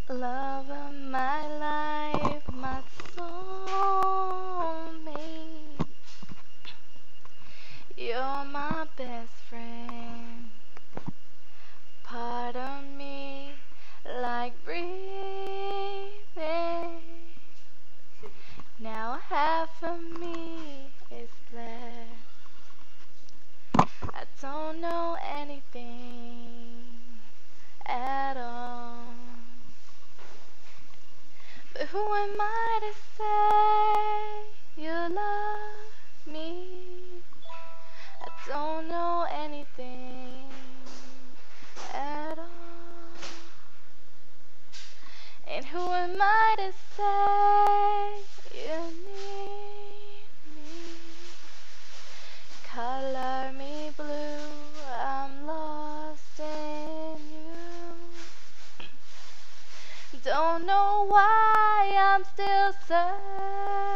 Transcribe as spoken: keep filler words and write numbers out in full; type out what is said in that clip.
Love of my life, my soulmate. You're my best friend. Part of me, like breathing. Now half of me is left. I don't know anything at all. But who am I to say you love me? I don't know anything at all. And who am I to say you need me? Color me blue, I'm lost in you. Don't know why I'm still searching.